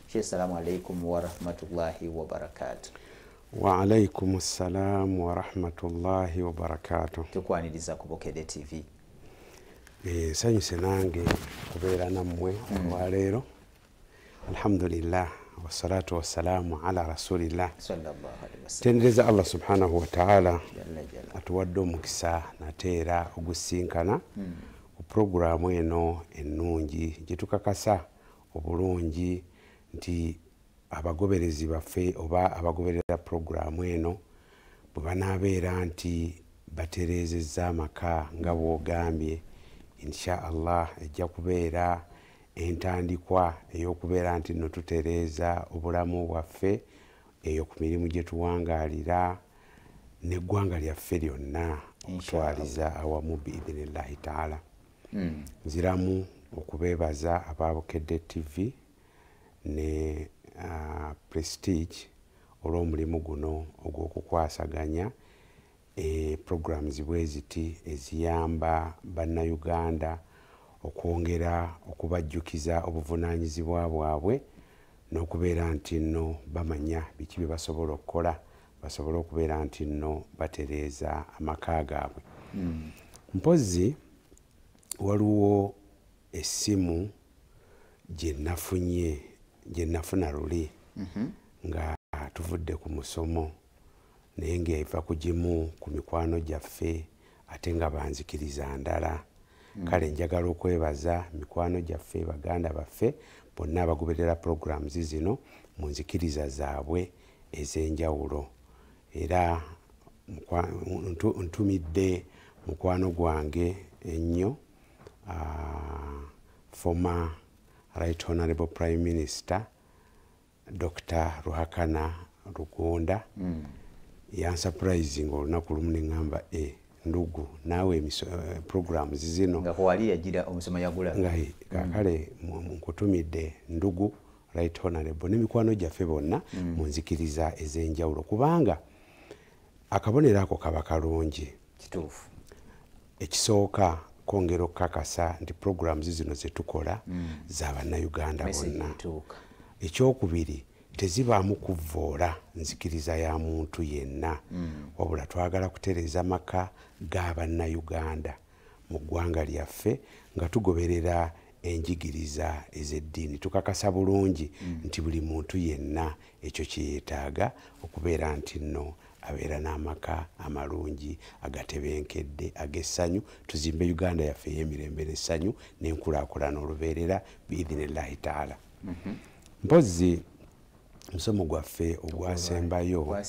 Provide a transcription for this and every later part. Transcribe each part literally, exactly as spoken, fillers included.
Assalamu alaikum wa rahmatullahi wa barakatuh. Wa alaikum assalam wa rahmatullahi wa barakatuh. Tukwaniriza ku Bukedde T V. Eh sanyuse nange kubeera nammwe olwaleero. Alhamdulillah wassalatu wassalamu ala rasulillah sallallahu alaihi wasallam. Tendereza Allah subhanahu wa ta'ala atuwadde omukisa nateera ogusinkana ku programu eno ennungi gye tukakasa obulungi nti abagoberezi baffe oba abagoberera programu eno bwe banaabeera nti batereezezza amaka nga bw'ogambye, insha Allah ejja kubeera entandikwa ey'okubeera nti nno tutereeza obulamu bwaffe eyo ku mirimu gye tuwangaalira n'eggwanga lyaffe lyonna okutwaliza awamu biidhinillahi taala. Nziramu okubeebaza aba Bukedde T V ne uh, Prestige olw'omulimu guno ogw'okukwasaganya e programs bwe ziti eziyamba bannayuganda okwongera okubajjukiza obuvunaanyizibwa bwabwe n'okubeera nti nno bamanya biki bye basobola okukola basobola okubeera nti nno batereeza amaka gaabwe. Mm. Mpozi waliwo essimu gye nafunye gye nafuna luli mm-hmm. nga tuvudde ku musomo naye ng'eva ku gimu ku mikwano gyaffe ate nga banzikiriza ndala. Mm. Kale njagala okwebaza mikwano gyaffe baganda baffe bonna abagoberera programs zino mu nzikiriza zaabwe ez'enjawulo, era ntumidde mukwano gwange ennyo uh, former Right Honorable Prime Minister Doctor Ruhakana Rugunda. Mm. yansurprising olunaku lumu ne ngamba e ndugu naawe uh, programs zino nga kwali yagira omusoma yagula nga kakale mm. nkutumidde ndugu Right Honorable n'emikwano gyaffe bonna mm. munzikiriza ez'enjawulo kubanga akabonero ako kaba kalungi kituufu. Ekisooka kwongera okukakasa nti programs zino zetukola mm. z'abannayuganda bonna. Ekyokubiri tezibaamu kuvvoola nzikiriza ya muntu yenna mm. wabula twagala kutereeza maka g'abannayuganda mu ggwanga lyaffe nga tugoberera enjigiriza ez'eddiini. Tukakasa bulungi mm. nti buli muntu yenna ekyo kyeyeetaaga okubeera nti nno abeera n'amaka amalungi agatebenkedde ag'essanyu, tuzimbe Uganda yaffe ey'emirembe n'essanyu n'enkulaakulana olubeerera biidhinillahi taala. Mm-hmm. Mpozi musomo gwaffe ogwasembayo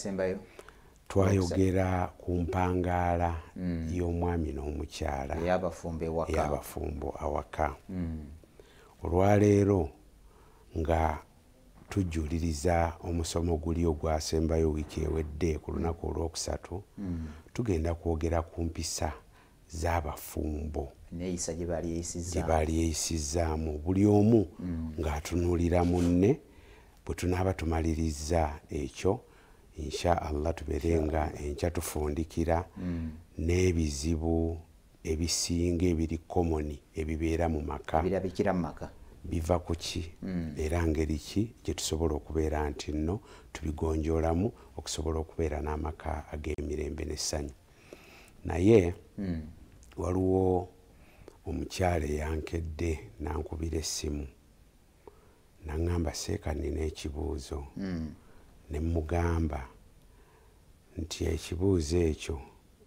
twayogera ku mpangaala mm. y'omwami n'omukyala ey'abafumbo awaka. Mm. Olwaleero nga tujuliriza omusomo guli ogwasembayo wiiki ewedde ku lunaku olwokusatu mm. tugenda kwogera ku mpisa z'abafumbo n'eyisa gye baali eyisizaamu buli omu mm. ng'atunuulira munne. Bwe tunaaba tumaliriza ekyo insha Allah tubeere nga enkya tufundikira mm. n'ebizibu ebisinga ebiri komoni ebibeera mu maka birabikira mu maka biva ku ki mm. era ngeri ki gye tusobola okubeera nti nno tubigonjoolamu okusobola okubeera n'amaka ag'emirembe n'essanyu. Naye mm. waliwo omukyala eyankedde nankubira essimu nangamba seeka nina ekibuuzo mm. ne mugamba nti ekibuuzo ekyo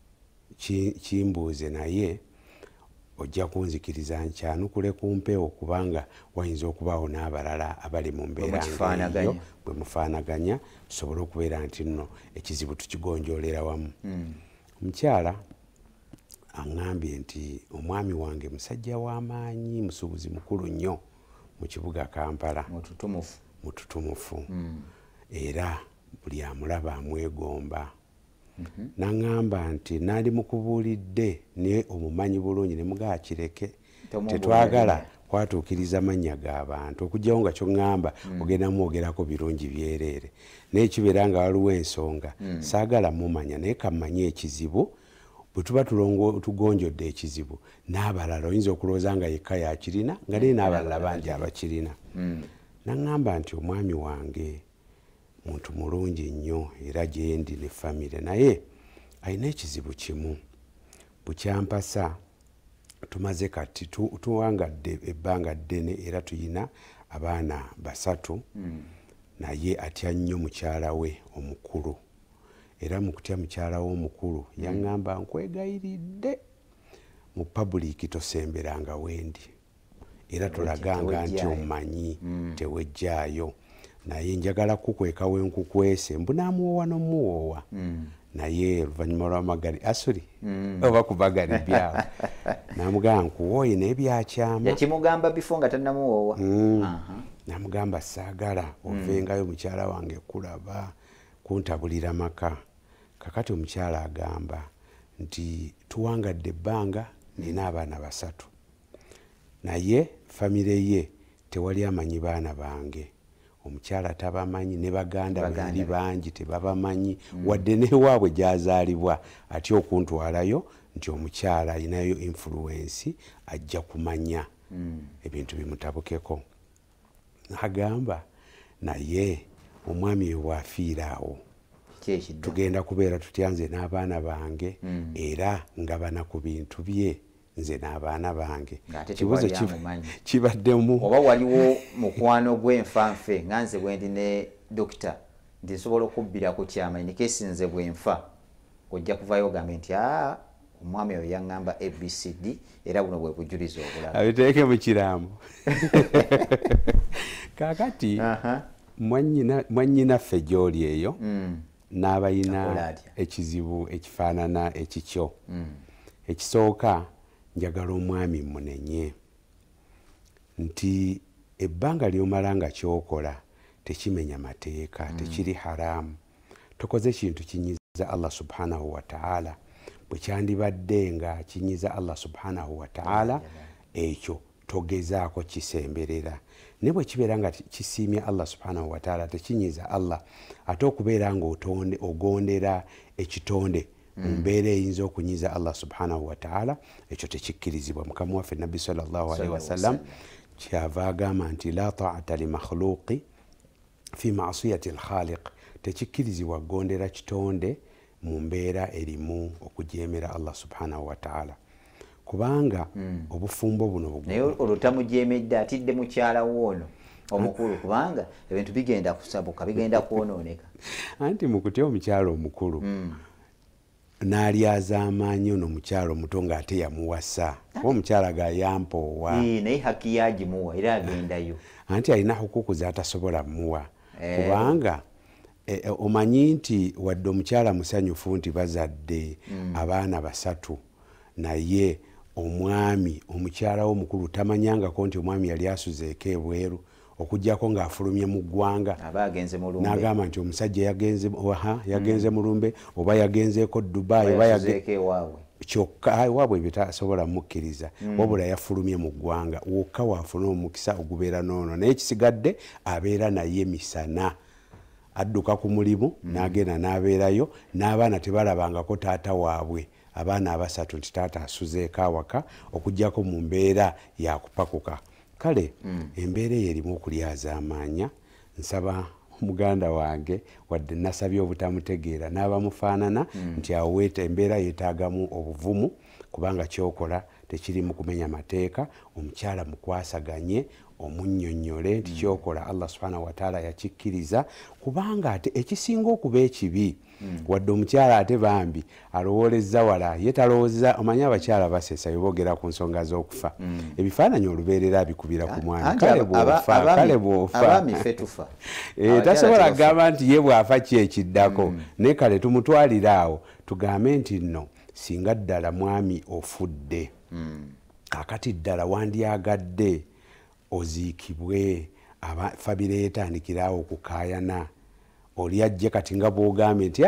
kimbuuze naye ojja kunzikiriza nkyanukule ku mpewo kubanga wayinza okubaawo n'abalala abali mu mbeera ng'eyo bwe mufaanaganya tusobole okubeera nti nno ekizibu tukigonjoolera wamu. Mm. Omukyala aŋŋambye nti omwami wange musajja w'amaanyi musuubuzi mukulu nnyo mu kibuga Kampala mututumufu mututumufu mm. era buli amulaba amwegomba. Mm-hmm. Naŋŋamba nti nali mukubuulidde naye omumanyi bulungi ne mugaa kireke tetwagala kwatuukiriza mannya g'abantu okugyawo nga ky'oŋŋamba mm. ogenda mwogerako birungi byereere naye kibeera nga waliwo ensonga mm. saagala mumanya naye kammanye ekizibu bwe tuba tugonjodde ekizibu n'abalala oyinza okulowooza nga yekka yakirina nga naye n'abalala bangi abakirina. Mm. naŋŋamba nti omwami wange muntu mulungi nnyo era gye ndi ne famire, naye alina ekizibu kimu bukyampasa tumaze kati tuwangadde ebbanga ddene era tuyina abaana basatu mm. naye atya nnyo mukyala we omukulu era mu kutya mukyala we omukulu mm. yaŋŋamba nkwegayiridde mu public tosemberanga wendi era tolaganga nti omanyi mm. tewejjaayo naye njagala kukweka wenkukwese mbunamuwowa nomuwowa mm. naye oluvannyuma lw'amagari asuli mm. oba kubagari byawo namugamba nkuwooye n'ebyakyama yakimugamba bifo nga tannamuwoowa mm. uh -huh. namugamba saagala ovengayo mm. mukyala wange kulaba kuntabulira maka kakati omukyala agamba nti tuwangadde ebbanga nina abaana basatu naye famire ye tewali amanyi baana bange omukyala tabamanyi ne baganda bali bangi tebabamanyi mm. wadde newaabwe gyazaalibwa ati okuntwalayo nti omukyala alinayo influence ajja kumanya mm. ebintu bimutabukeko agamba naye omwami we bwafiira awo tugenda kubeera tutyanze n'abaana bange mm. era ngabana ku bintu bye nze n'abaana bange kibuzo kibaddemu oba waliwo mukwano gw'enfanfe nga nze bwendi ne dokita nti nsobola okubbira ku kyama in case nze bwenfa ojja kuvayo ogambe nti aa omwami oyo yaŋŋamba A B C D era buno bwe bujuliza obulala abiteeke mu kiraamo kaakati uh -huh. mwannyinaffe gy'oli eyo mm. n'abayina ekizibu ekifaanana ekikyo mm. ekisooka njagala omwami munenye nti ebbanga ly'omala nga kyokola tekimenya mateeka mm. tekiri haramu tokoze kintu kinyiza Allah subhanahu wa ta'ala bwe kyandibadde nga kinyiza Allah subhanahu wa ta'ala ekyo togezaako kisemberera ne bwe kibeera nga kisiimya Allah subhanahu wa ta'ala tekinyiza Allah ate okubeera nga otonde ogondera ekitonde mu mbeera eyinza okunyiza Allah subhanahu wa ta'ala ekyo tekikkirizibwa. Mukama waffe Nabbi sallallahu alaihi wasallam kyava agamba nti la ta'ata li makhluqi fi ma'siyati al-khaliq, tekikkirizibwa gondera kitonde mu mbeera erimu okujeemera Allah subhanahu wa ta'ala kubanga mm. obufumbo buno bugumu naye olutamujemedde atidde mukyala woono omukulu kubanga ebintu bigenda kusabuka bigenda kwonooneka anti mukutya omukyala omukulu mm. n'alyaza amaanyi ono mukyala omuto ng'ate yamuwasa kuba omukyala gayampoowa naye haki yagimuwa era agendayo anti alina hukuku z'atasobola muwa eh. kubanga E, omanyi nti wadde omukyala musanyufu nti bazadde mm. abaana basatu naye omwami omukyala omukulu tamanyangako nti omwami yali asuzeeko ebweru okujjako ng'afulumye mu ggwanga n'agamba nti omusajja yagenze aha yagenze mm. mulumbe oba yagenzeeko Dubai oba kyokka ewaabwe bitasobola mukkiriza mm. wabula yafulumye mu ggwanga wokka waafuna omukisa ogubeera noono naye kisigadde abeera naye misana adduka ku mulimu mm. n'agenda n'abeerayo n'abaana tebalabangako taata waabwe abaana abasatu nti taata asuzeeko awaka okujjako mu mbeera yakupakuka kale mm. embeera eyo erimu okulyaza amaanya. Nsaba muganda wange wadde nasabye obutamutegeera n'abamufaanana mm. nti awo embeera yeetaagamu obuvumu kubanga kyokola tekirimu kumenya mateeka, omukyala mukwasaganye omunnyonnyole nti kyokola Allah subhanahu wa ta'ala yakikkiriza kubanga ate ekisinga okuba ekibi mm. wadde omukyala ate bambi alowoolezza wala ye talowooza. Omanyi abakyala basesa boogera ku nsonga z'okufa mm. ebifaananyi olubeerera bikubira ku mwami kale bw'ofa kale bw'ofa tasobola kugamba nti ye bw'afa ki ekiddako mm. naye kale tumutwalira awo tugambe nti nno singa ddala mwami ofudde mm. kakati ddala wandyagadde oziikibwe famire yetandikirawo okukaayana oli ajje kati nga bw'ogambye nti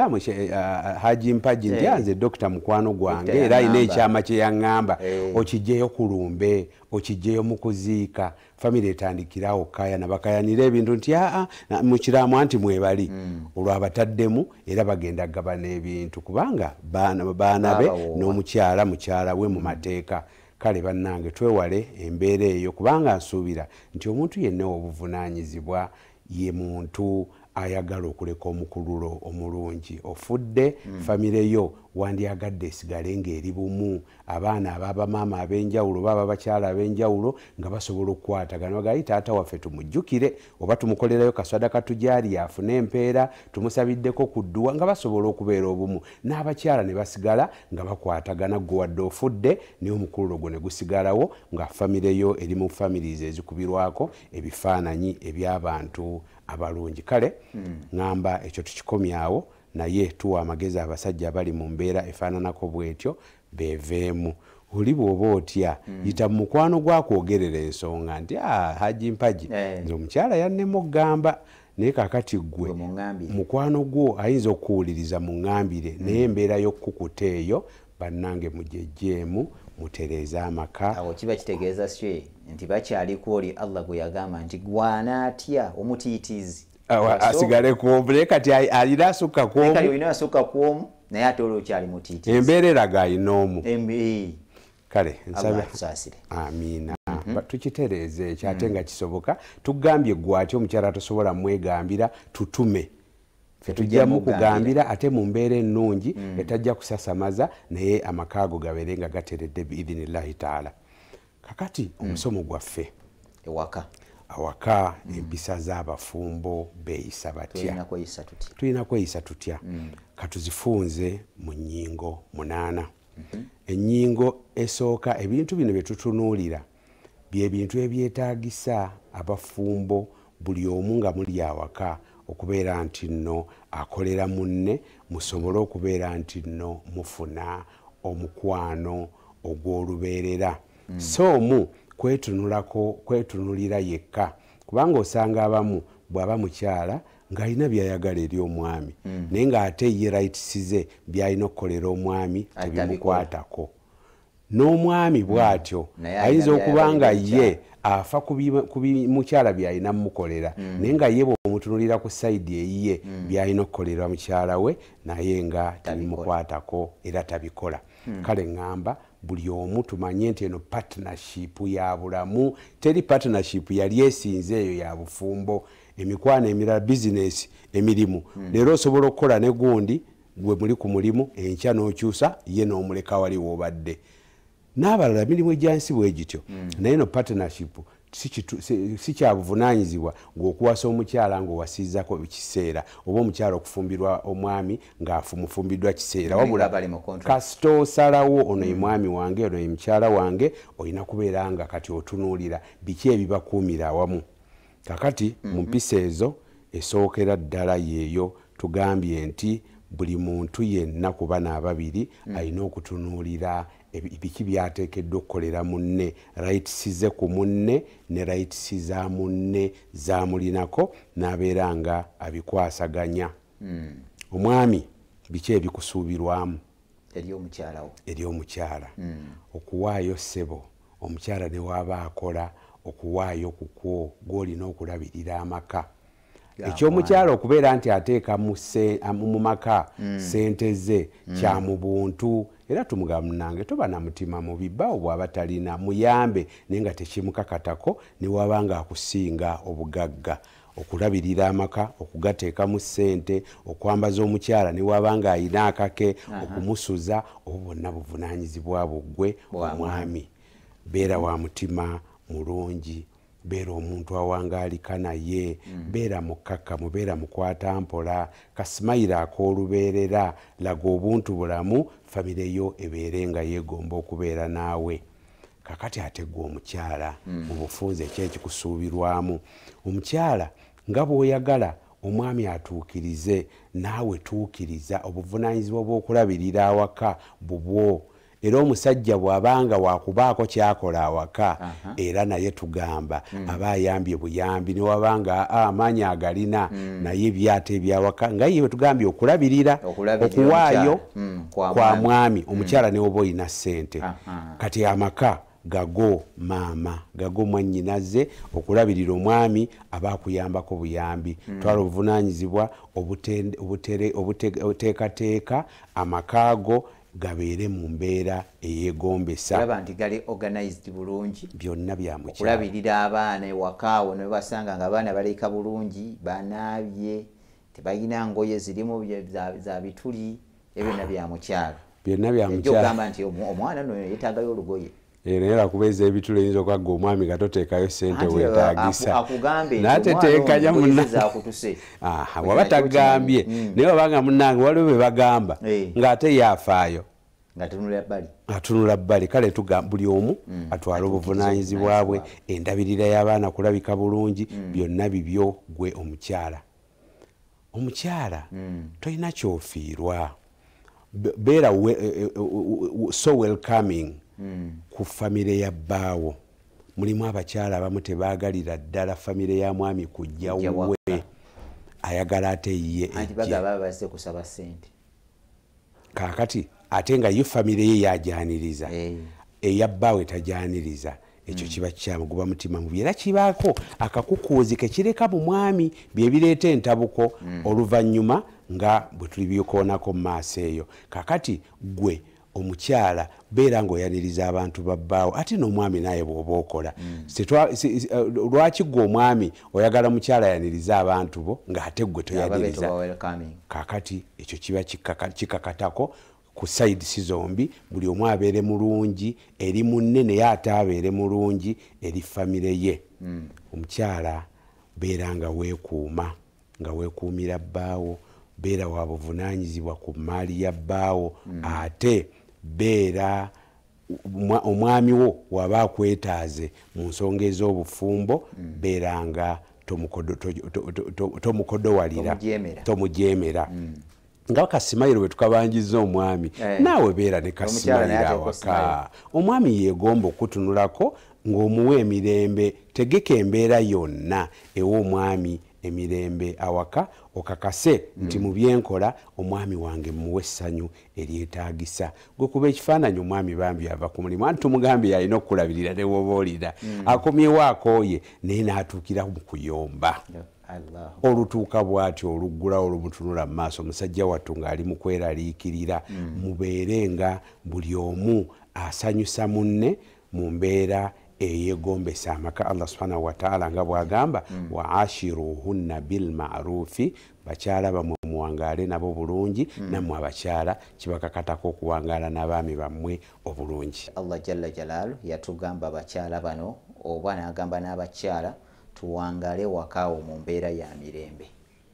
haji mpaji nti anze dokita mukwano gwange era alina ekyama kye yaŋŋamba okijjeyo ku lumbe okijjeyo mu kuziika famire etandikirawo okukaayana bakayanira ebintu nti aa mu kiraamu anti mwebali olwo abataddemu era bagenda gabana ebintu kubanga baana be n'omukyala mukyala we mu mateeka kale bannange twewale embeera eyo kubanga nsuubira nti omuntu yenna obuvunaanyizibwa ye muntu ayagala okuleka omukululo omulungi ofudde mm. famire yo wandyagadde esigale ng'eri bumu abaana ababamaama ab'enjawulo baba abakyala ab'enjawulo nga basobola okukwatagana bagayi taata waffe tumujjukire oba tumukolerayo kaswada katujali afune empeera tumusabiddeko ku dduwa nga basobola okubeera obumu n'abakyala ne basigala nga bakwatagana gwe wadde ofudde niyo omukululo gwo ne gusigalawo nga famire yo eri mu families ezikubirwako ebifaananyi eby'abantu abalungi kale ngamba mm. ekyo tukikomyawo naye tuwa amagezi abasajja abali mu mbeera efaananako bwetyo beveemu oli bw'oba otya mm. yita mu mukwano gwakwogerera ensonga nti ah, haji mpaji hey. nze omukyala yannema okugamba naye kakati ggwe mukwano gwo ayinza okuwuliriza mu ŋŋambire mm. naye embeera y'okkukuta eyo bannange mujejjeemu mutereeze amaka awo kiba kitegeeza sye nti bakyaliko oli Allah gwe yagamba nti gwana atya omutiitiizi asigale kuomu kati alina asukka kuomu kati olina asukka kuomu naye ate olwo kyali mutiitiizi embeera eraga alina omu embi kale nsabe amiina mm -hmm. tukitereeze ekyo ate nga kisoboka tugambye gwe ati omukyala tosobola mwegambira tutume tujja mu kugambira ate mu mbeera ennungi mm. etajja kusasamaza naye amakaago gabeere nga gateredde biidhinillahi taala kakati omusomo mm. gwaffe ewaka awaka mm. empisa z'abafumbo beeyisa batya tulina kweyisa tutya mm. katuzifunze mu nnyingo munaana mm -hmm. ennyingo esooka ebintu bino bye tutunuulira bye bintu ebyetaagisa abafumbo buli omu nga muli awaka okubeera nti nno akolera munne musobole okubeera nti nno mufuna omukwano ogw'olubeerera mm. so mu kwetunulako kwetunulira yekka kubanga osanga abamu bw'aba mukyala ng'alina byayagala eri omwami mm. naye ng'ate ye rightisize by'alina okukolera omwami tebimukwatako n'omwami bw'atyo mm. ayinza okuba nga ye afa kubi mukyala byalina mukolera mm. naye nga ye bw'omutunulira ku sayidi eyiye mm. byalina okukolera mukyala we naye nga tabimukwatako era tabikola mm. kale ngamba buli omu tumanye nti eno partnership ya bulamu teri partnership yali esinze eyo ya bufumbo emikwano emirala business emirimu leero mm. osobola okukola ne gundi gwe muli ku mulimu enkya n'okyusa ye n'omuleka wali w'obadde n'abalala mirimu egyansi bwe gityo mm. naye no partnership si kyabuvunaanyizibwa ng'okuwasa omukyala ng'owasiizako ekiseera oba omukyala okufumbirwa omwami ng'afumufumbiddwa kiseera wabula kasita osalawo ono ye mwami wange ono ye mukyala wange olina kubeera nga kati otunuulira biki ebibakuumira awamu kakati mu mpisa ezo esookera ddala yeeyo tugambye nti buli muntu yenna ku bana ababiri alina okutunuulira biki byateekeddwa okukolera munne rightisize ku munne ne rightisi za munne zamulinako n'abeera nga abikwasaganya mm. omwami biki ebikusuubirwamu eri omukyala mm. okuwaayo ssebo omukyala ne waaba akola okuwaayo kukwo gw'olina okulabirira amaka ekyomukyala okubeera nti ateeka mu maka mm. sente ze mm. kya mu buntu era tumugamba nange toba na mutima mubi bawo bw'aba talina muyambe naye nga tekimukakatako ne waba nga akusinga obugagga okulabirira amaka okugateeka mu ssente okwambaza omukyala ne waba nga ayina akake okumusuza obo bonna buvunaanyizibwa buggwe omwami beera wa mutima mulungi beera omuntu awangaalika naye mm. beera mukkakkamu beera mukwata mpola kasimayira ak'olubeerera laga obuntu bulamu famire yo ebeere nga yeegomba okubeera naawe kakati ategwa omukyala mm. mu bufunze ekyekikusuubirwamu omukyala nga bw'oyagala omwami atuukirize naawe tuukiriza obuvunaanyizibwa bw'okulabirira awaka bubwo era omusajja bw'abanga wakubaako kyakola awaka uh -huh. era naye tugamba mm. aba ayambye buyambi newabanga amaanyi agalina mm. naye byate ebyawaka nga ye bwetugambye okulabirira okuwaayo mm. kwa, kwa mwami omukyala mm. newoba olina ssente uh -huh. kati amaka gago maama gago mwannyinaze okulabirira omwami aba akuyambako buyambi mm. twala obuvunaanyizibwa obuteekateeka amakaago gabeere mu mbeera eyeegombesa olaba nti gali organized bulungi byonna bya mukyala okulabirira abaana ewakaawo ne basanga nga abaana baleka bulungi banaabye tebalina ngoye zirimu za bituli ebyonna bya mukyala byonna bya mukyala ogamba nti omwana no yeetaagayo olugoye era kubeeza ebitula eyinza okwaga omwami gatoteekayo ssente weetaagisa nate teekanya waba tagambye naye wabanga munnange waliwo be bagamba ng'ate yaafaayo atunula bbali kale buli omu atwala obuvunaanyizibwa bwe endabirira y'abaana kulabika bulungi byonna bibyo gwe omukyala omukyala tolina kyofiirwa beera so welcoming ku famire ya bbaawo mulimu abakyala abamu tebaagalira ddala famire ya mwami kujja we ayagala ate ye kaakati ate nga ye famire ye yajaniriza eya bbaawe tajaniriza ekyo kiba kyamuguba mutima mubi era kibaako akakukuuzi kekireka mu mwami byebireeta entabuko oluvannyuma nga bwe tuli byokoonako mu maaso eyo kaakati gwe omukyala beera ng'oyaniriza abantu babbaawo ate n'omwami naye bw'oba okola lwaki gwe omwami oyagala mukyala ayaniriza abantu bo ng'ate gwe toyaniriza kaakati ekyo kiba kikakatako ku sayidisi zombi buli omu abeere mulungi eri munne naye ate abeere mulungi eri famire ye omukyala beera nga weekuuma nga weekuumira bbaawo beera wa buvunaanyizibwa ku maali ya bbaawo ate beera omwami wo waba akwetaaze mu nsonga ez'obufumbo beera nga tomukodowalira tomujeemera nga kasimayiro bwe tukabanjiza omwami naawe beera ne kasimayiro awaka omwami yeegomba okutunulako ng'omuwa emirembe tegeka embeera yonna ewa omwami emirembe awaka okakase nti mu byenkola omwami wange muwe essanyu eryetaagisa gwe kuba ekifaananyi omwami bambi ava ku mulimu anti tumugambye alina okukulabirira ne woba olira akomyewo akooye naye n'atuukira mu kuyomba olutuuka bw'atyo oluggula olumutunula mu maaso omusajja wattu ng'ali mu kweraliikirira mubeere nga buli omu asanyusa munne mu mbeera eyegombesa amaka. Allah subhanahu wa ta'ala nga bwagamba wa ashiruhunna bil ma'rufi bakyala bamwe muwangaale nabo bulungi nammwe abakyala kibakakatako okuwangaala n'abaami bammwe obulungi. Allah jalla jalaalu yatugamba bakyala bano oba n'agamba n'abakyala tuwangaale wakaawo mu mbeera ya mirembe.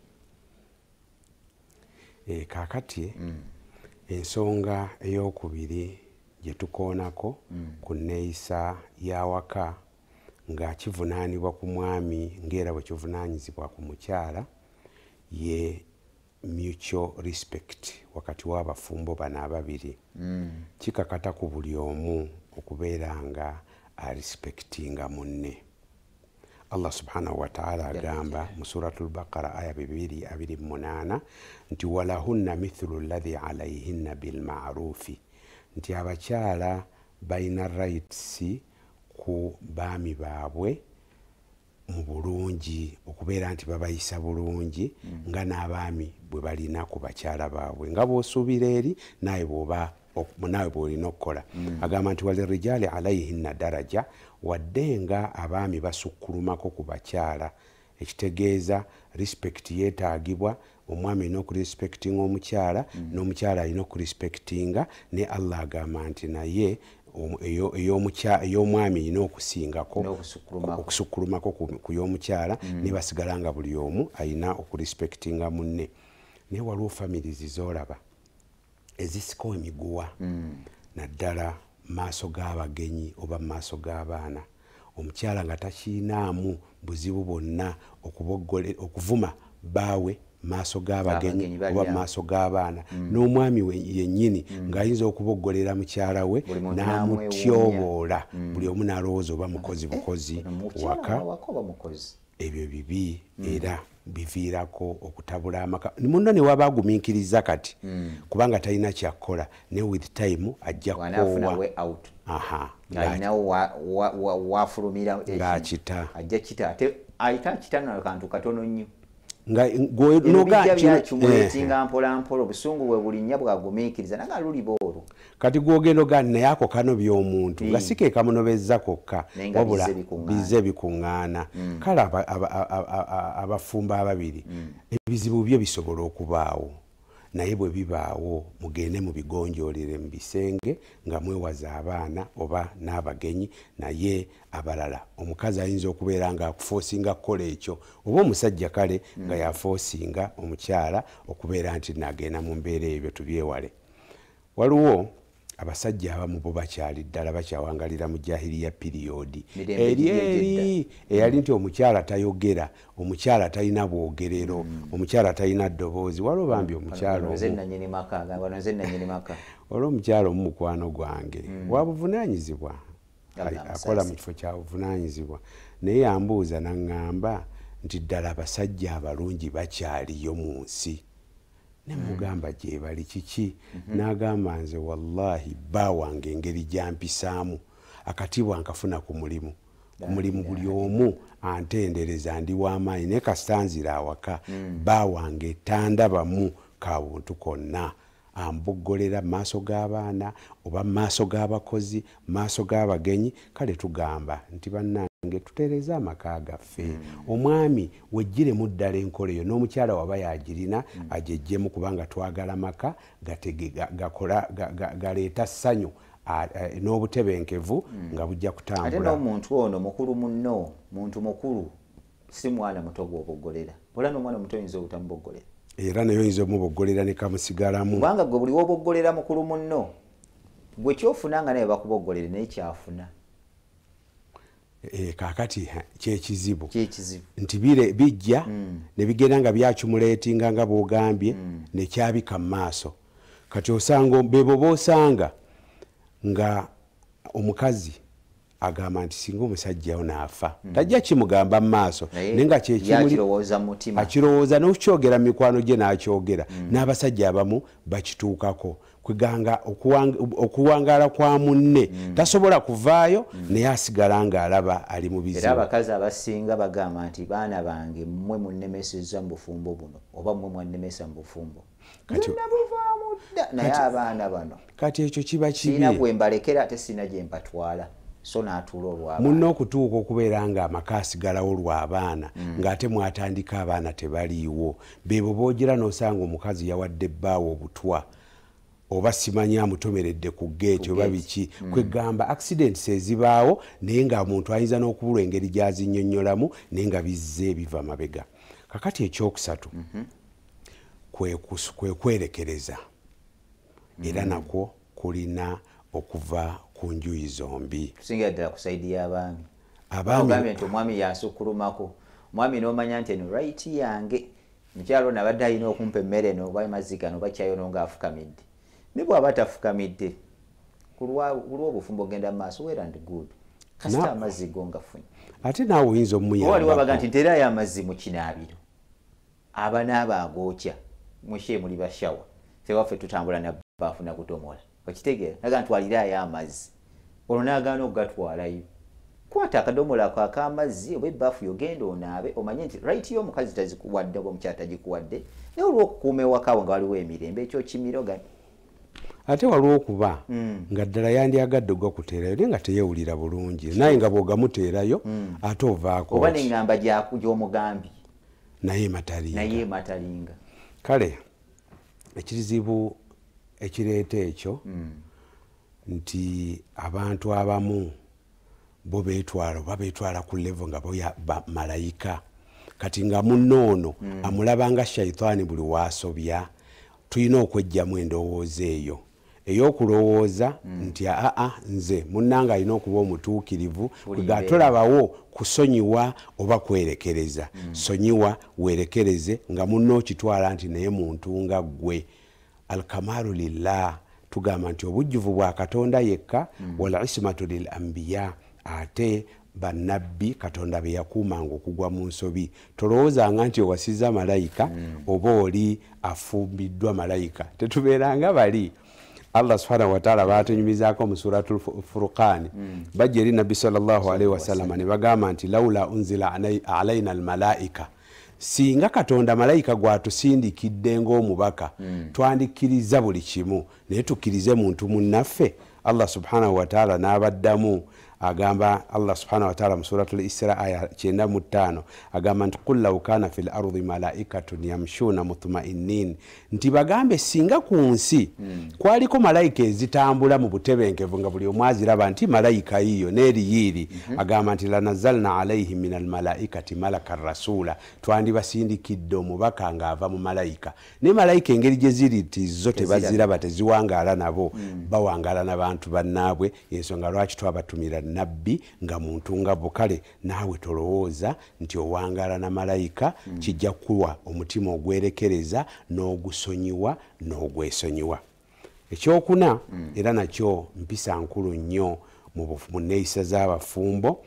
E, kakati ensonga ey'okubiri gye tukoonako ku nneeyisa y'awaka nga kivunaanibwa ku mwami ng'era bwe kivunaanyizibwa ku mukyala ye mutual respect wakati w'abafumbo bano ababiri. Kikakata ku buli omu okubeera nga arespektinga munne. Allah subhanahu wa ta'ala agamba mu suratul Baqara aya bibiri abiri munaana nti walahunna mithlu alladhi alayhinna bil ma'rufi, nti abakyala balina rights ku baami baabwe mu bulungi okubeera nti babayisa bulungi nga n'abaami bwe balina ku bakyala baabwe nga bw'osuubira eri naye bw'oba nawe bw'olina okukola. Agamba nti walirijali alayhinna daraja, wadde nga abaami basukkulumako ku bakyala, ekitegeeza respect yeetaagibwa. Omwami alina okurespektinga omukyala n'omukyala alina okurespektinga ne Allah agamba nti naye ey'omwami alina okusingako okusukkulumako ku y'omukyala ne basigala nga buli omu alina okurespektinga munne. Naye waliwo famirizi z'olaba ezisiko emiguwa naddala maaso g'abagenyi oba maaso g'abaana, omukyala nga takiinaamu buzibu bwonna okuvuma baawe maaso g'abagenyi oba maaso g'abaana, n'omwami yennyini ng'ayinza okuboggolera mukyala we n'amutyoboola, buli omu n'alowooza oba mukozi bukozi waka. Ebyo bibi era biviirako okutabula amaka. Muno ne waba agumiikiriza kati kubanga talina kyakkola ne with time ajja kukoowa wafulumira ng'akita ajja kita ate ayita kitano akantu katono nnyo nga noga kyakumuletinga mpola mpola obusungu bwe bulinnya bwagumiikiriza naga luli booro kati gwogendo gani naye ako kano by'omuntu nga si ke kamunobezza kokka wabula bize bikuŋŋaana kale abafumba ababiri ebizibu byo bisobola okubaawo naye bwe bibaawo mugende mu bigonjoolere mu bisenge nga mwewaza abaana oba n'abagenyi naye abalala omukazi ayinza okubeera nga akufoosinga kukola ekyo oba omusajja kale nga yafoosinga omukyala okubeera nti nagenda mu mbeera ebyo tubyewale. Waliwo abasajja abamu bo bakyali ddala bakyawangalira mu jahiliya piriyodi eri eri eyali nti omukyala tayogera omukyala talina bwogerero omukyala talina ddoboozi waliwo bambi omukyala waliwo omukyala omu mukwano gwange wabuvunaanyizibwa akola mu kifo kya buvunaanyizibwa naye yambuuza naŋŋamba nti ddala abasajja abalungi bakyaliyo mu nsi. Nemugamba gye bali kiki n'agamba nze wallahi bba wange engeri gyampisaamu akatibwa nkafuna ku mulimu ku mulimu buli omu antendereza ndi w'amaanyi naye kasitanzira awaka bba wange tandabamu ka buntu konna amboggolera mu maaso g'abaana oba mu maaso g'abakozi mu maaso g'abagenyi kale tugamba nti bannange tuteereze amaka gaffe omwami wejjiremu ddala enkola eyo n'omukyala waba yagirina agejjemu kubanga twagala maka gakola galeeta ssanyu n'obutebenkevu nga bujja kutambula. Ate n'omuntu ono mukulu munno muntu mukulu si mwana muto gw'oboggolera wala n'omwana muto oyinza obutamuboggolera era nayo oyinza omuboggolera ne kamusigalamu kubanga gwe buli woboggolera mukulu munno gwe kyofuna nga naye bakuboggolere naye kyafuna. E, kakati kyekizibu kyekizibu nti bire bijja mm. ne bigenda nga byakumuleetinga nga bwogambye mm. ne kyabika mu maaso kati osanga bebo boosanga nga omukazi agamba nti singa omusajja yo naafa mm. tajja kimugamba mu maaso naye nga kyekimulowooza mutima akirowooza n'okukyogera mu mikwano gye n'akyogera mm. n'abasajja abamu bakituukako kweganga okuwangaala kwa munne mm. tasobola kuvaayo mm. naye asigala ng'alaba ali mu bizibu. Era abakazi abasinga bagamba nti baana bange mmwe munnemesezza mu bufumbo buno oba mmwe mwannemesa mu bufumbo naye abaana bano kati ekyo kiba kibi sina gwe mbalekera ate sina gye mbatwala so n'atuula olw'abaana munno okutuuka okubeera nga amaka asigalawo lw'abaana mm. ng'ate mwatandika abaana tebaliiwo beebo boogera n'osanga omukazi yawadde bbaawo obutwa oba simanya amutomeredde ku geeti oba biki mm. kwegamba accidents ezibaawo naye nga omuntu ayinza n'okubulwa engeri gy'azinnyonnyolamu naye nga bizze biva mabega. Kakati ekyokusatu mm -hmm. kwe, kwe kwerekereza mm. era nakwo kulina okuva ku njuyi zombi. Tusingira ddala kusaidia abaami abaami nti omwami yasukulumako mwami n'omanya nti eno right yange mukyalo nabadde alina okumpa emmere eno oba amazzi gano oba kyayo nga afukamidde ne bw'aba tafukamidde ku lw'obufumbo ogenda mu maaso well and good kasita amazzi go ngafunye ate naawe oyinza omuyamba waliwo abaga nti nterayo amazzi mu kinaabiro abanaaba agookya mushe muli bashawa ffe waffe tutambula na baafu na kutomola okitegeera naga ntwalirayo amazzi olwo n'agaana okugatwalayo kwata akadomola ako ak'amazzi oba ebbaafu yogenda onaabe omanye nti right yo omukazi tazikuwadde oba omukyala tagikuwadde naye olw'okukuuma ewakawo nga waliwo emirembe ekyo kimiro gani ate waliwo okuba mm. nga ddala yandyagadde ogwakuteerayo naye nga teyewulira bulungi naye nga bw'ogamuteerayo mm. ate ovaako oba neŋŋamba gy'omugambi naye matalinga naye matalinga. Kale ekizibu ekireeta ekyo mm. nti abantu abamu bo beetwala oba beetwala ku levo nga boya malayika kati nga munnoono mm. amulaba nga shayitaani buli waasobya tulina okwejjamu endowooza eyo ey'okulowooza mm. nti aa nze munnanga alina okuba omutuukirivu nga tolabawo kusonyiwa oba kwerekereza mm. sonyiwa werekereze nga munno okitwala nti naye muntu nga ggwe. Alkamalu lillah tugamba nti obujjuvu bwa Katonda yekka mm. wal ismatu lil anbiya ate bannabbi Katonda be yakuumanga okugwa mu nsobi. Tolowoozanga nti owasiza malayika mm. oba oli afumbiddwa malayika tetubeeranga bali. Allah subhanahu wa ta'ala batunyumizaako mu suratul Furqan mm. bajja eri nabbi sallallahu alaihi wasallam ne bagamba nti laula unzila alaina almalaika singa Katonda malayika gwatusindikidde ng'omubaka mm. twandikiriza buli kimu naye tukkirize muntu munnaffe. Allah subhanahu wa ta'ala n'abaddamu agamba Allah subhanahu wa ta'ala mu suratul Isra aya kyenda mu ttaano agamba nti qul law kana fil ardi malaikatun yamshuna mutma'innin, nti bagambe singa ku nsi mm. kwaliko malayika ezitambula mu butebenkevu nga buli omu aziraba nti malayika yiyo n'eriyiiri mm -hmm. agamba nti lanazalna alaihim minal malaikati malaka rasula, twandibasindikidde omubaka ng'ava mu malayika. Ne malayika engeri gye ziri ti zo tebaziraba teziwangaala nabo mm. bawangaala n'abantu bannaabwe, ensonga lwaki twabatumira nabbi nga muntu nga bukale naawe tolowooza nti owangaala na malayika mm. kijja kuwa omutima ogwerekereza n'ogusonyiwa n'ogwesonyiwa. Ekyokuna mm. era nakyo mpisa nkulu nnyo mu nneeyisa z'abafumbo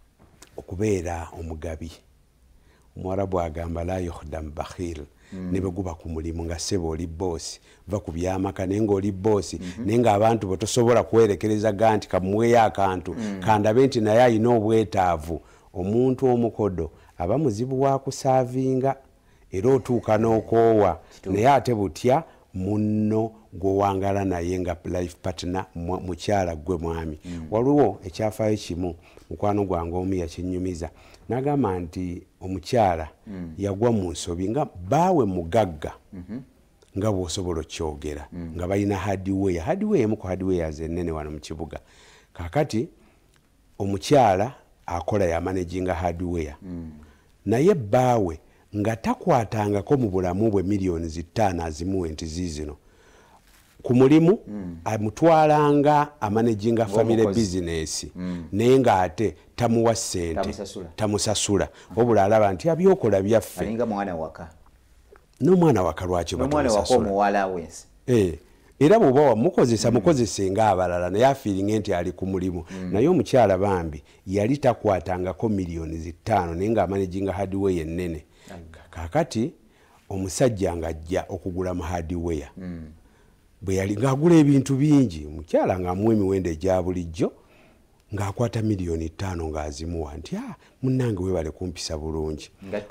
okubeera omugabi. Omwarabu agamba la yuhdam bakhil mm. ne bwe guba ku mulimu nga ssebo oli boosi va ku byamaka naye ng'oli boosi mm -hmm. naye ng'abantu bo tosobola kwerekereza ga nti kamuweeyo akantu mm. kandabe nti naye alina obwetaavu. Omuntu omukodo aba muzibu wa kusaavinga era otuuka n'okoowa naye ate butya munno gw'owangala naye nga life partner mukyala gwe mwami mm. waliwo ekyafaayo kimu mukwano gwange omu yakinyumiza n'agamba nti omukyala mm. yagwa mu nsobi nga baawe mugagga mm -hmm. nga bw'osobola okyogera mm. nga balina hardware hardware emu ku hardware zennene wano mu kibuga. Kaakati omukyala akola ya managing hardware mm. naye baawe nga takwatangako mu bulamu bwe miliyoni zitaano azimuwe nti ziizino ku mulimu mm. amutwalanga amanaging family business mm. naye ng'ate tamuwa ssente tamusasula, tamusasula. Mm. Obula alaba nti abyokola byaffe alinga mwana waka n'omwana waka lwaki batamusasula eh era bw'oba wamukozesa mm. mukozese ng'abalala naye afiiringa nti ali ku mulimu mm. naye omukyala bambi yali takwatangako miliyoni zitaano naye ng'amanaging hardware ennene mm. Kaakati omusajja ng'ajja okugula mu hardware mm. bwe yali ng'agula ebintu bingi mukyala ng'amuwa emiwendo egya bulijjo ng'akwata miliyoni ttaano ng'azimuwa nti ah munnange weebale kumpisa bulungi.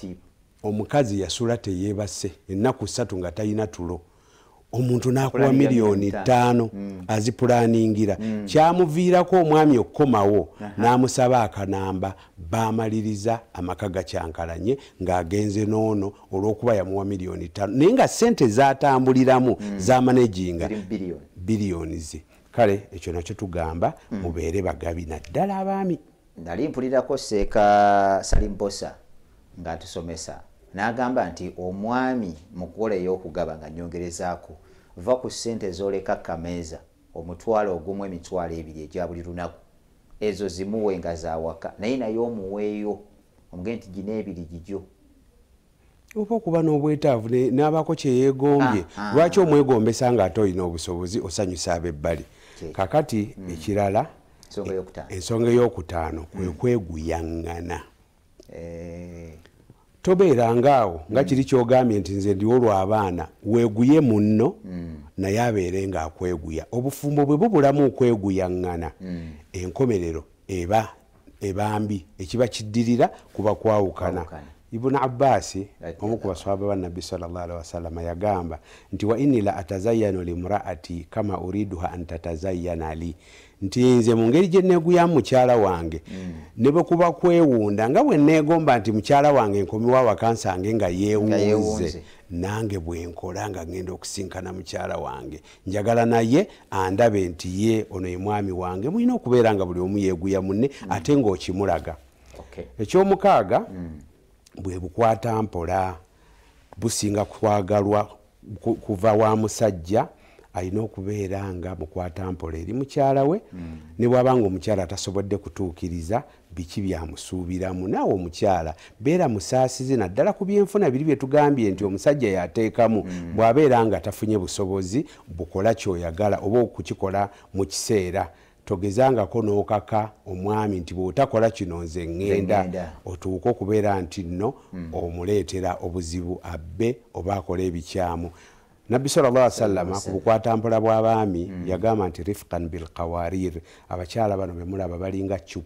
Omukazi yasula teyeebase ennaku ssatu nga talina tulo, omuntu n'akuwa miliyoni ttaano mm. azipulaningira mm. kyamuviirako omwami okukomawo n'amusaba akanamba baamaliriza amaka gakyankalanye ng'agenze n'ono olw'okuba yamuwa miliyoni ttaano naye nga ssente zatambuliramu mm. z'amanaginga biliyoni ze. Kale ekyo nakyo tugamba mm. mubeere bagabi naddala abaami. Nali mpulirako Seeka Salimposa ng'atusomesa n'agamba nti omwami mu kukola ey'okugaba nga nnyongerezaako va ku ssente z'oleka kameeza omutwalo ogumu emitwalo ebiri egya buli lunaku ezo zimuwe nga zaawaka naye naye omuweeyo omugee nti gina ebiri gijjo oba okuba n'obwetaavu n'abaako kye yeegombye ah, ah, lwaki omwegombesa ng'ate olina obusobozi osanyusa ab'ebbali. Kakati mm. ekirala ensonga ey'okutaano kwe kweguyaŋŋana eh. Tobeerangaawo nga kiri kyogambye nti nze ndiwo lw'abaana weeguye munno mm. naye abeere ng'akweguya. Obufumbo bwe bubulamu okweguyaŋŋana mm. enkomerero eba ebambi ekiba kiddirira kuba kwawukana. Ibn Abbas omu ku baswahaba ba Nabbi sallallahu alaihi wasallam yagamba nti wa inni la atazayyanu limraati kama uriduha an tatazayyana li, nti nze mu ngeri gye neeguyamu mukyala wange mm. ne bwe kuba kwewunda nga bwe neegomba nti mukyala wange nkomiwa wakansange nga yeewunze nange bwe nkola nga ngenda okusinkana mukyala wange njagala naye andabe nti ye ono ye mwami wange. Mulina okubeera nga buli omu yeeguya munne mm. ate ng'okimulaga. Okay. Ekyomukaaga mm. bwe bukwata mpola businga kwagalwa kuva wa musajja alina okubeera nga mukwata mpola eri mukyala we mm. ne bw'abanga omukyala atasobodde kutuukiriza biki byamusuubiramu. Naawe omukyala beera musaasize naddala ku byenfuna biri bye tugambye nti omusajja yateekamu mm. bw'abeera nga tafunye busobozi bukola kyoyagala oba okukikola mu kiseera. Togezangako n'okaka omwami nti bw'otakola kino nze ŋŋenda otuuke okubeera nti nno mm. omuleetera obuzibu abbe oba akola ebikyamu. Nabbi sallallahu alaihi wasallam ku bukwata mpola bw'abaami mm. yagamba nti rifqan bil qawarir, abakyala bano be mulaba balinga cupa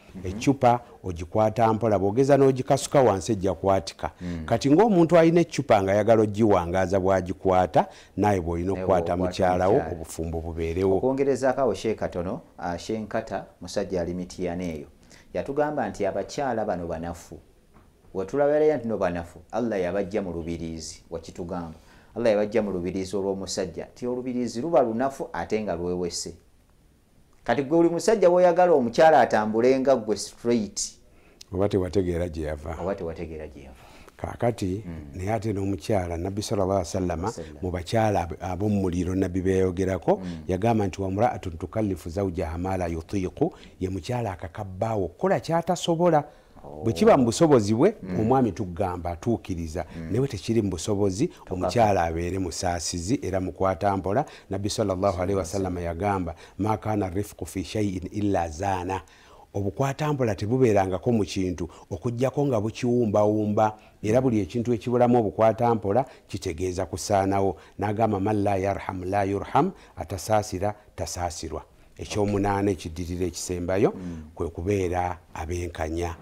mm -hmm. Echupa ogikwata mpola bwogeza n'ogikasuka wansi ejja kwatika mm. Kati ng'omuntu alina echupa nga ayagala ogiwangaaza bw'agikwata naye bw'olina okukwata mukyalawo obufumbo bubeerewo. Okwongerezaako Sheikh katono uh, Shenkata musajja ali Mityana eyo yatugamba nti abakyala bano banafu wetulabera nti no banafu Allah yabajja mu lubiriizi wakitugamba Allah yabajja mu lubiriizi olw'omusajja ti olubiriizi luba lunafu ate nga lwewese. Kati gwe uli musajja bw'oyagala omukyala atambulenga gwe straight oba tewategeera gye yava oba tewategeera gye yava kakati mm. Naye ate n'omukyala nabbi sallallahu alaihi wasallama mu bakyala ab'omuliro nabbi beeyogerako mm. Yagamba nti wamra'atun tukallifu zawjaha ma la yutiiqu ye mukyala akakabbaawo okukola kyatasobola. Oh. Bwe kiba mu busobozi bwe mm. Omwami tugamba atuukiriza mm. Naye tekiri mu busobozi omukyala abeere musaasizi era mukwata mpola. Nabbi sallallahu alaihi wasallama yagamba ma kana rifqu fi shay'in illa zana obukwata mpola tebubeerangako mu kintu okujjako nga bukiwumbawumba era buli ekintu ekibulamu obukwata mpola kitegeeza kusaanawo. N'agamba man la yarham la yurham atasaasira tasaasirwa. Ekyomunaana ekiddirira ekisembayo mm. Kwe kubeera abenkanya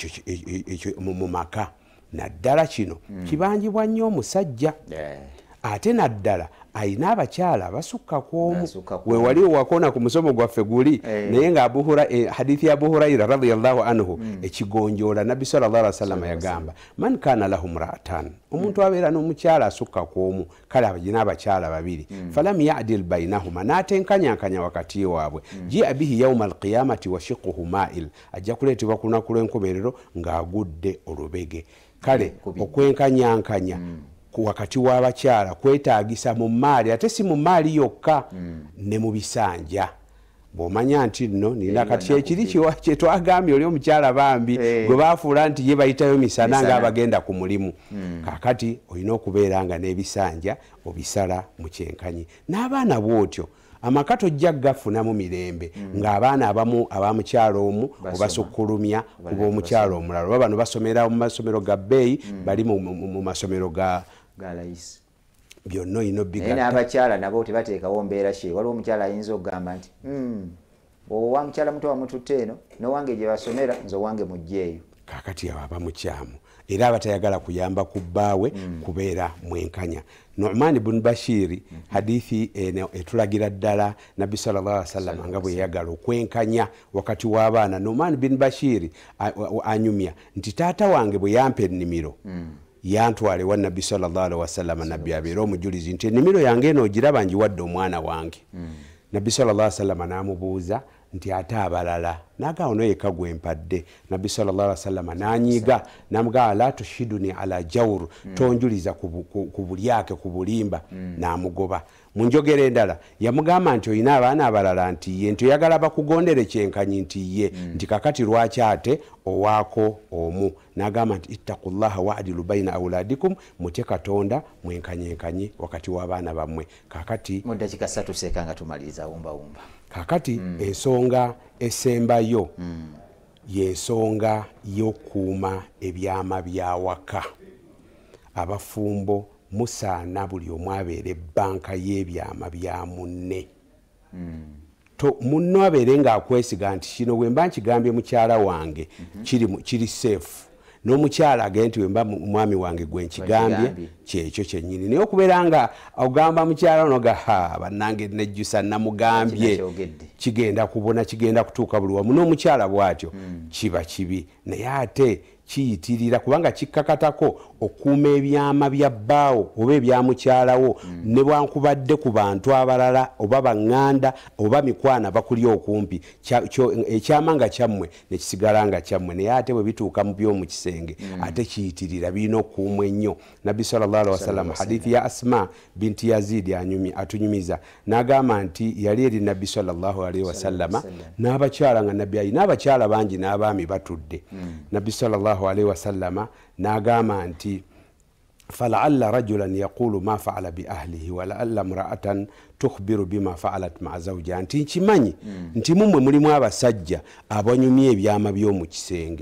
ekyo mu maka naddala kino mm. Kibanjibwa nnyo omusajja yeah. Ate naddala ayina abakyala abasukka kwomu we wali wakona ku musomo gwaffe guli hey. Naye nga abuhura eh, hadithi ya Abu Huraira radhiyallahu anhu mm. Ekigonjoola nabbi sallallahu alaihi wasallam yagamba man kana lahum ra'atan omuntu mm. abeera n'omukyala asukka kwomu kale abagina abakyala babiri mm. falam ya'dil bainahuma n'atenkanyankanya wakati waabwe mm. Jia bihi yawma alqiyamati wa shiqquhu ma'il ajja kuleetebwa ku lunaku lw'enkomerero ng'agudde olubege kale mm. Okwenkanyankanya mm. Wakati w'abakyala kwetaagisa mu maali ate si mu maali yokka mm. Ne mu bisanja bw'omanya nti nno nina kati ekiri kye twagambye oli omukyala bambi hey. Gwe baafuula nti ye bayitayo misana ng'abagenda ku mulimu mm. Kakati olina okubeera nga n'ebisanja obisala mu kyenkanyi n'abaana bw'otyo amaka tojja gafunamu mirembe mm. Ng'abaana abamu abamukyalo omu obasukkulumya kuba omukyalo omulala oba bano basomera mu masomero ga bbeeyi mm. Bali mu masomero ga galayisi byonna ino biga naye n'abakyala nabo tebateekawo mbeera she waliwo omukyala ayinza okugamba nti mm. Owa mukyala muto wamututte eno n'owange gye basomera nze owange mujjeeyo kakati abo abamukyamu era abatayagala kuyamba ku bbaawe mm. Kubeera mwenkanya. Nu'man ibn Bashiri mm -hmm. Hadithi eno etulagira ddala nabbi sallallahu alaihi wasallam nga bwe yagala okwenkanya wakati w'abaana. Nu'man ibn Bashiri anyumya nti taata wange bwe yampa ennimiro mm. Yantwale wa nabbi sallallahu alaihi wasallam nabbi abeera omujulizi nti ennimiro yange eno ogiraba ngiwadde omwana wange mm. Nabbi sallallahu alaihi wasallam n'amubuuza nti ate abalala naga ono yekka gwe mpadde. Nabbi sallallahu alaihi wasallam n'anyiiga n'amugamba la tushiduni ala jawr mm. Tonjuliza ku bulyake ku bulimba mm. N'amugoba. Mu njogera endala yamugamba nti olina abaana abalala nti ye nti oyagala bakugondere kyenkanyi nti ye mm. Nti kakati lwaki ate owaako omu. N'agamba nti ittaqullaha wa'dilu baina awladikum mutye Katonda mwenkanyenkanyi wakati w'abaana bammwe. Kakati mu dakika ssatu seeka nga tumaliriza wumba wumba. Kakati mm. Ensonga esembayo mm. Yensonga y'okuuma ebyama byawaka. Abafumbo musaana buli omu abeere banka y'ebyama bya munne mm. To munno abeere ng'akwesiga nti kino bwe mba nkigambye mukyala wange mm -hmm. Kiri kiri safe n'omukyala agende nti wemba mwami wange gwe nkigambye kyekyo kyennyini. Naye okubeera nga ogamba mukyala onoga ha bannange nejjusa namugambye kigenda kubona kigenda kutuuka buli wamu n'omukyala bw'atyo mm. Kiba kibi naye ate kiyitirira kubanga kikkakatako okuuma ebyama bya bbaawo oba ebyamukyalawo mm. Ne bwankubadde ku bantu abalala oba baŋŋanda oba mikwana bakuli okumpi ekyama nga kyammwe ne kisigala nga kyammwe naye ate bwe bituuka mu by'omu kisenge mm. Ate kiyitirira birina okuumwa ennyo. Nabbi sallallahu alaihi wasallam hadithi ya Asma binti Yazidi anyumi atunyumiza n'agamba nti yali eri Nabbi sallallahu alaihi wasallam n'abakyala nga Nabbi ayina abakyala bangi n'abaami batudde mm. Nabbi sallallahu alaihi wasallam n'agamba nti fala'alla rajulan yaqulu ma fa'ala bi ahlihi wa la'alla imra'atan tukhbiru bima fa'alat ma'a zawjiha nti nkimanyi mm. Nti mumwe mulimu abasajja abanyumye ebyama by'omu kisenge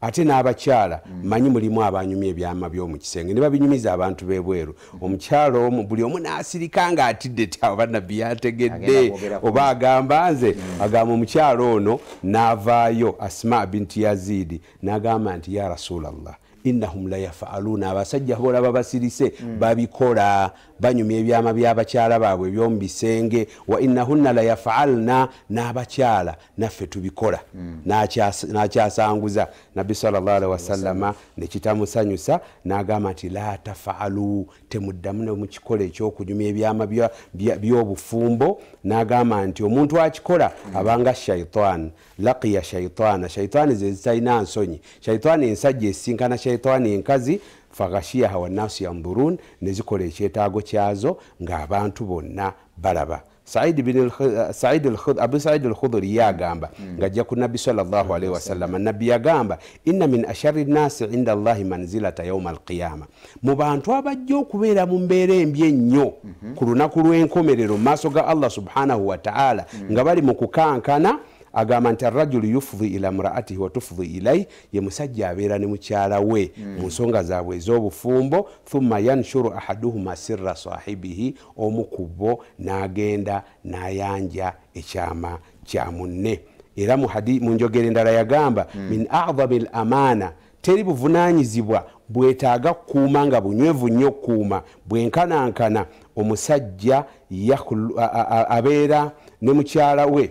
ate n'abakyala manyi mulimu abanyumya ebyama by'omu kisenge ne babinyumiza abantu b'ebweru omukyala omu buli omu n'asirika ng'atidde ti abo bannabbi yategedde oba agamba nze agamba omukyala ono n'avaayo Asma binti Yazidi n'agamba nti ya Rasulallah innahum la yafaluna abasajja bolaba basirise babikola banyumya ebyama by'abakyala baabwe by'omu bisenge wa innahunna la yafalna n'abakyala naffe tubikola n'akyasanguza nabbi sallallahu alaihi wasallama ne kitamusanyusa n'agamba nti la tafalu temuddamu ne mu kikola eky'okunyumya ebyama by'obufumbo n'agamba nti omuntu akikola abanga shaitan laqiya shaitana shaitani ze zitalina nsonyi shaitani ensajja esinkana shaitani enkazi faghashiyaha wannasu yandurun nezikola ekyetaago kyazo ng'abantu bonna balaba. Said bin Said al-Khudri Abu Said al-Khudri yagamba ngajja ku Nabbi sallallahu alaihi wasallam Nabbi yagamba inna min asharri an-nasi inda Allah manzilata yawm al-qiyamah mu bantu abajja okubeera mu mbeera embi ennyo ku lunaku lw'enkomerero maaso ga Allah subhanahu wa ta'ala nga bali mu kukankana agamba nti arrajulu yufdhi ila mraatihi wa tufdhi ilay ye musajja abeera ne mukyala we mu nsonga zaabwe ez'obufumbo thumma yanshuru ahaduhuma sirra sahibihi omukubo n'agenda n'ayanja ekyama kya munne. Era mu njogera endala yagamba min a'dhami al-amana teri buvunaanyizibwa bwetaaga kuuma nga bunywevu nnyo kuuma bwenkanankana omusajja abeera ne mukyala we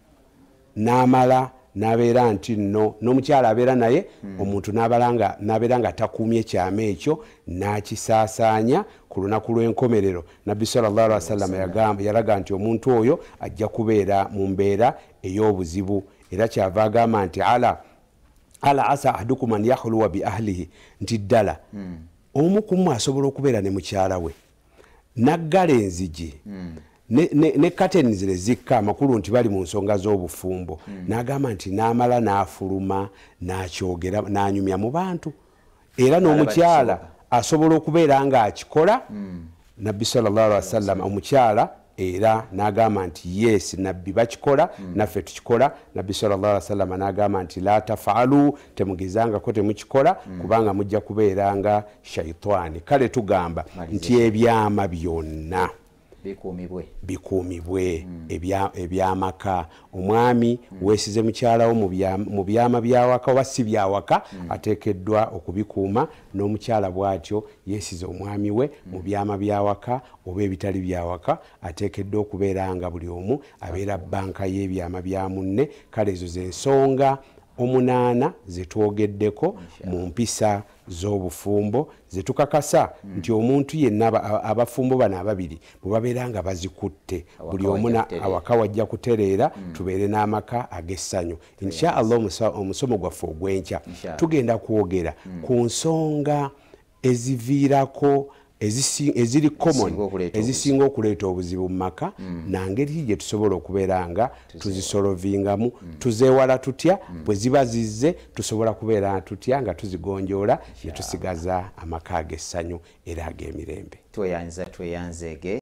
n'amala n'abeera nti nno n'omukyala abeera naye omuntu n'abeera nga takuumye ekyama ekyo n'akisaasaanya ku lunaku lw'enkomerero. Nabbi sallallahu alaihi wasallam yagamba yalaga nti omuntu oyo ajja kubeera mu mbeera ey'obuzibu. Era kyava agamba nti ala ala asa ahadukum an yakhluwa bi ahlihi nti ddala omu ku mmwe asobola okubeera ne mukyala we naggala enzigi ne ne, ne curtains zikka amakulu nti bali mu nsonga z'obufumbo n'agamba nti n'amala n'afuluma n'akyogera n'anyumya mu bantu era n'omukyala asobola okubeera nga akikola. Nabbi sallallahu alaihi wasallam omukyala era n'agamba nti yes nabbi bakikola naffe tukikola. Nabbi sallallahu alaihi wasallam n'agamba nti la tafalu temugizangako temukikola kubanga mujja kubeeranga shaitani. Kale tugamba nti ebyama byonna bikuumibwe bikuumibwe ebyamaka. Omwami weesize mukyalawo mu byama byawaka oba si byawaka ateekeddwa okubikuuma, n'omukyala bw'atyo yeesize omwami we mu byama byawaka oba ebitali byawaka ateekeddwa okubeera nga buli omu abeera banka y'ebyama bya munne. Kale ezo z'ensonga omunaana zetwogeddeko mu mpisa z'obufumbo zetukakasa nti omuntu yenna abafumbo bano ababiri bwe babeera nga bazikutte buli omu awaka wajja kutereera tubeere n'amaka ag'essanyu. Insha Allah omusomo gwaffe ogw'enkya tugenda kwogera ku nsonga eziviirako eziri common ezisinga okuleeta obuzibu mu maka nangeri gye tusobola okubeera nga tuzisolovingamu tuzeewala tutya bwe ziba zizze tusobola kubeera tutya nga tuzigonjoola ne tusigaza amaka ag'essanyu era ag'emirembe. Tweyanza tweyanzeege.